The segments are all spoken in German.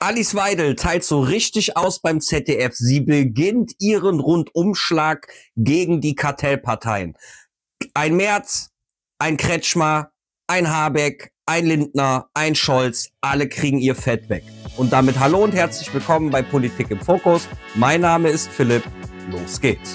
Alice Weidel teilt so richtig aus beim ZDF. Sie beginnt ihren Rundumschlag gegen die Kartellparteien. Ein Merz, ein Kretschmer, ein Habeck, ein Lindner, ein Scholz, alle kriegen ihr Fett weg. Und damit hallo und herzlich willkommen bei Politik im Fokus. Mein Name ist Philipp. Los geht's.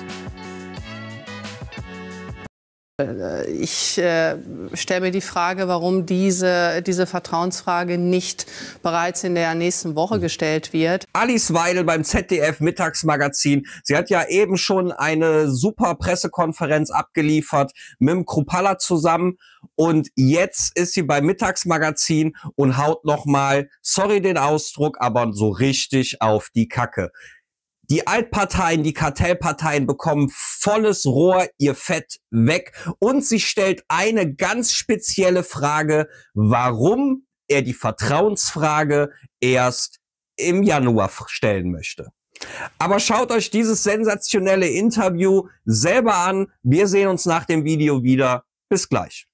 Ich stelle mir die Frage, warum diese Vertrauensfrage nicht bereits in der nächsten Woche gestellt wird. Alice Weidel beim ZDF Mittagsmagazin. Sie hat ja eben schon eine super Pressekonferenz abgeliefert mit dem Kruppalla zusammen. Und jetzt ist sie beim Mittagsmagazin und haut nochmal, sorry den Ausdruck, aber so richtig auf die Kacke. Die Altparteien, die Kartellparteien bekommen volles Rohr ihr Fett weg. Und sie stellt eine ganz spezielle Frage, warum er die Vertrauensfrage erst im Januar stellen möchte. Aber schaut euch dieses sensationelle Interview selber an. Wir sehen uns nach dem Video wieder. Bis gleich.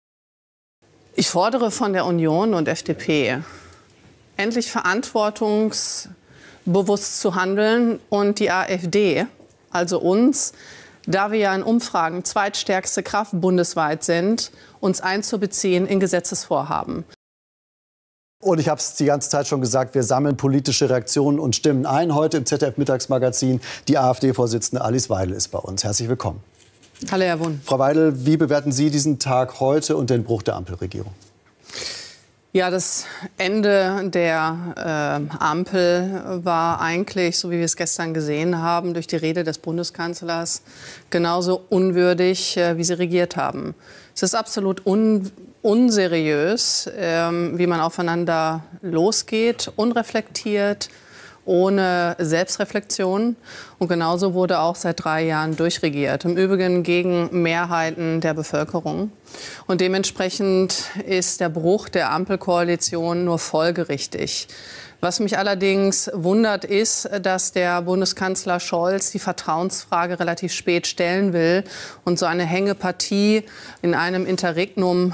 Ich fordere von der Union und FDP, endlich verantwortungsbewusst zu handeln und die AfD, also uns, da wir ja in Umfragen zweitstärkste Kraft bundesweit sind, uns einzubeziehen in Gesetzesvorhaben. Und ich habe es die ganze Zeit schon gesagt, wir sammeln politische Reaktionen und Stimmen ein. Heute im ZDF-Mittagsmagazin die AfD-Vorsitzende Alice Weidel ist bei uns. Herzlich willkommen. Hallo, Herr Wund. Frau Weidel, wie bewerten Sie diesen Tag heute und den Bruch der Ampelregierung? Ja, das Ende der Ampel war eigentlich, so wie wir es gestern gesehen haben, durch die Rede des Bundeskanzlers genauso unwürdig, wie sie regiert haben. Es ist absolut unseriös, wie man aufeinander losgeht, unreflektiert, ohne Selbstreflexion. Und genauso wurde auch seit 3 Jahren durchregiert. Im Übrigen gegen Mehrheiten der Bevölkerung. Und dementsprechend ist der Bruch der Ampelkoalition nur folgerichtig. Was mich allerdings wundert, ist, dass der Bundeskanzler Scholz die Vertrauensfrage relativ spät stellen will und so eine Hängepartie in einem Interregnum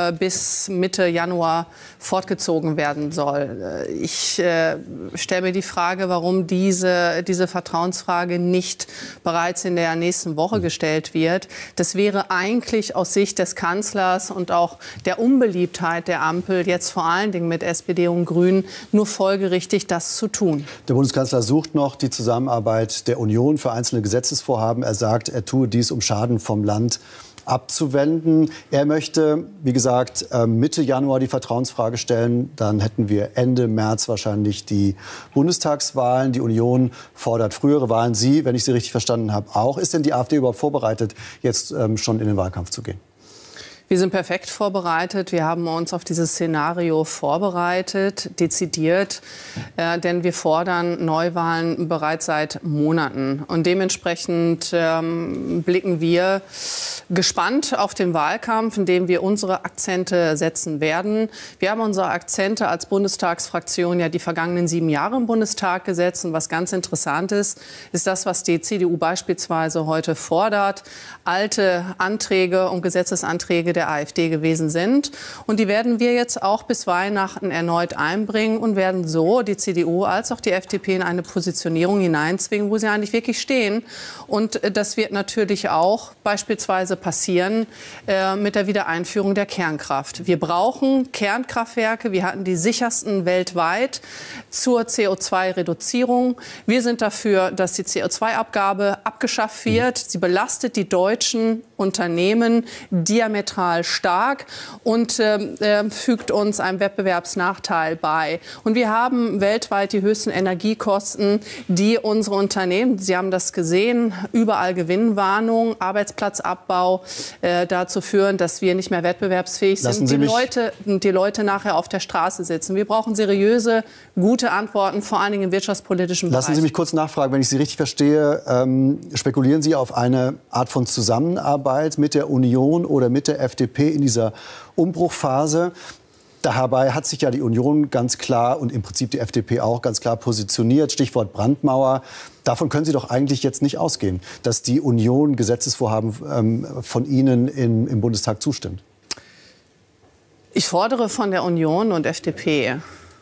bis Mitte Januar fortgezogen werden soll. Ich stelle mir die Frage, warum diese Vertrauensfrage nicht bereits in der nächsten Woche gestellt wird. Das wäre eigentlich aus Sicht des Kanzlers und auch der Unbeliebtheit der Ampel, jetzt vor allen Dingen mit SPD und Grünen, nur folgerichtig, das zu tun. Der Bundeskanzler sucht noch die Zusammenarbeit der Union für einzelne Gesetzesvorhaben. Er sagt, er tue dies, um Schaden vom Land abzuwenden. Er möchte, wie gesagt, Mitte Januar die Vertrauensfrage stellen. Dann hätten wir Ende März wahrscheinlich die Bundestagswahlen. Die Union fordert frühere Wahlen. Sie, wenn ich Sie richtig verstanden habe, auch. Ist denn die AfD überhaupt vorbereitet, jetzt schon in den Wahlkampf zu gehen? Wir sind perfekt vorbereitet. Wir haben uns auf dieses Szenario vorbereitet, dezidiert, denn wir fordern Neuwahlen bereits seit Monaten. Und dementsprechend blicken wir gespannt auf den Wahlkampf, in dem wir unsere Akzente setzen werden. Wir haben unsere Akzente als Bundestagsfraktion ja die vergangenen 7 Jahre im Bundestag gesetzt. Und was ganz interessant ist, ist das, was die CDU beispielsweise heute fordert. Alte Anträge und Gesetzesanträge der AfD gewesen sind. Und die werden wir jetzt auch bis Weihnachten erneut einbringen und werden so die CDU als auch die FDP in eine Positionierung hineinzwingen, wo sie eigentlich wirklich stehen. Und das wird natürlich auch beispielsweise passieren mit der Wiedereinführung der Kernkraft. Wir brauchen Kernkraftwerke. Wir hatten die sichersten weltweit zur CO2-Reduzierung. Wir sind dafür, dass die CO2-Abgabe abgeschafft wird. Sie belastet die deutschen Unternehmen diametral stark und fügt uns einen Wettbewerbsnachteil bei. Und wir haben weltweit die höchsten Energiekosten, die unsere Unternehmen, Sie haben das gesehen, überall Gewinnwarnung, Arbeitsplatzabbau dazu führen, dass wir nicht mehr wettbewerbsfähig sind und die Leute nachher auf der Straße sitzen. Wir brauchen seriöse, gute Antworten, vor allen Dingen im wirtschaftspolitischen Bereich. Lassen Sie mich kurz nachfragen, wenn ich Sie richtig verstehe, spekulieren Sie auf eine Art von Zusammenarbeit mit der Union oder mit der FDP in dieser Umbruchphase? Dabei hat sich ja die Union ganz klar und im Prinzip die FDP auch ganz klar positioniert. Stichwort Brandmauer. Davon können Sie doch eigentlich jetzt nicht ausgehen, dass die Union Gesetzesvorhaben von Ihnen im Bundestag zustimmt. Ich fordere von der Union und FDP,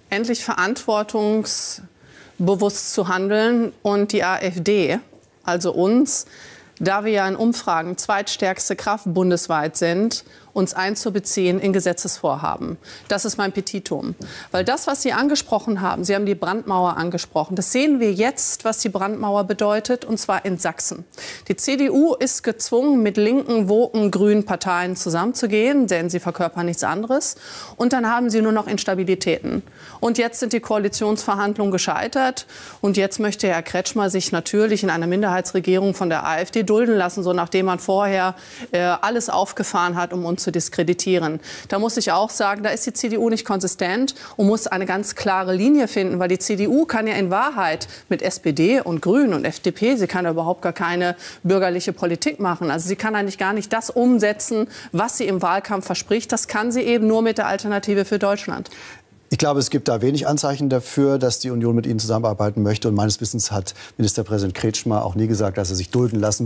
endlich verantwortungsbewusst zu handeln und die AfD, also uns, da wir ja in Umfragen zweitstärkste Kraft bundesweit sind, uns einzubeziehen in Gesetzesvorhaben. Das ist mein Petitum. Weil das, was Sie angesprochen haben, Sie haben die Brandmauer angesprochen, das sehen wir jetzt, was die Brandmauer bedeutet, und zwar in Sachsen. Die CDU ist gezwungen, mit linken, woken, grünen Parteien zusammenzugehen, denn sie verkörpern nichts anderes. Und dann haben sie nur noch Instabilitäten. Und jetzt sind die Koalitionsverhandlungen gescheitert. Und jetzt möchte Herr Kretschmer sich natürlich in einer Minderheitsregierung von der AfD dulden lassen, so nachdem man vorher alles aufgefahren hat, um uns zu diskreditieren. Da muss ich auch sagen, da ist die CDU nicht konsistent und muss eine ganz klare Linie finden, weil die CDU kann ja in Wahrheit mit SPD und Grünen und FDP, sie kann ja überhaupt gar keine bürgerliche Politik machen. Also sie kann eigentlich gar nicht das umsetzen, was sie im Wahlkampf verspricht. Das kann sie eben nur mit der Alternative für Deutschland. Ich glaube, es gibt da wenig Anzeichen dafür, dass die Union mit Ihnen zusammenarbeiten möchte. Und meines Wissens hat Ministerpräsident Kretschmer auch nie gesagt, dass er sich dulden lassen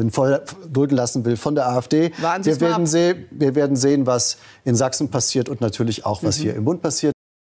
will von der AfD. Wir werden sehen, was in Sachsen passiert und natürlich auch, was hier im Bund passiert.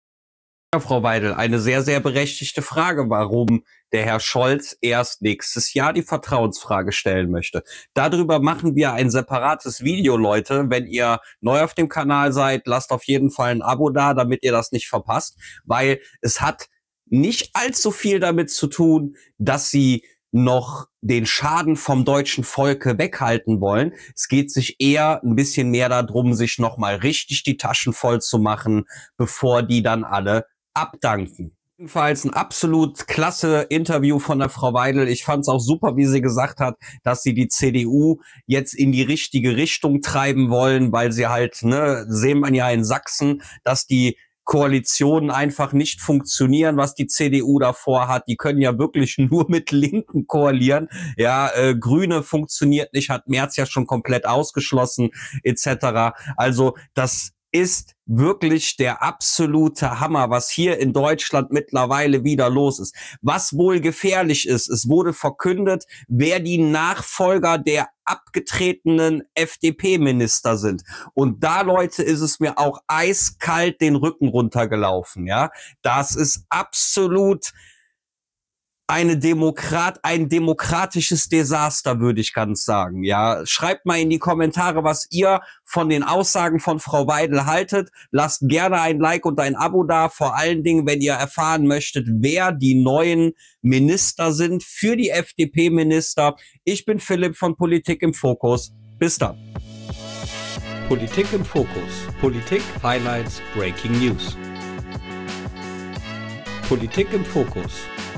Frau Weidel, eine sehr, sehr berechtigte Frage, warum der Herr Scholz erst nächstes Jahr die Vertrauensfrage stellen möchte. Darüber machen wir ein separates Video, Leute. Wenn ihr neu auf dem Kanal seid, lasst auf jeden Fall ein Abo da, damit ihr das nicht verpasst, weil es hat nicht allzu viel damit zu tun, dass sie noch den Schaden vom deutschen Volke weghalten wollen. Es geht sich eher ein bisschen mehr darum, sich nochmal richtig die Taschen voll zu machen, bevor die dann alle abdanken. Jedenfalls ein absolut klasse Interview von der Frau Weidel. Ich fand es auch super, wie sie gesagt hat, dass sie die CDU jetzt in die richtige Richtung treiben wollen, weil sie halt, sehen man ja in Sachsen, dass die Koalitionen einfach nicht funktionieren, was die CDU davor hat. Die können ja wirklich nur mit Linken koalieren. Ja, Grüne funktioniert nicht, hat Merz ja schon komplett ausgeschlossen, etc. Also das ist wirklich der absolute Hammer, was hier in Deutschland mittlerweile wieder los ist. Was wohl gefährlich ist, es wurde verkündet, wer die Nachfolger der abgetretenen FDP-Minister sind. Und da, Leute, ist es mir auch eiskalt den Rücken runtergelaufen. Ja, das ist absolut ein demokratisches Desaster, würde ich ganz sagen. Ja, schreibt mal in die Kommentare, was ihr von den Aussagen von Frau Weidel haltet. Lasst gerne ein Like und ein Abo da, vor allen Dingen, wenn ihr erfahren möchtet, wer die neuen Minister sind für die FDP-Minister. Ich bin Philipp von Politik im Fokus. Bis dann. Politik im Fokus. Politik, Highlights, Breaking News. Politik im Fokus.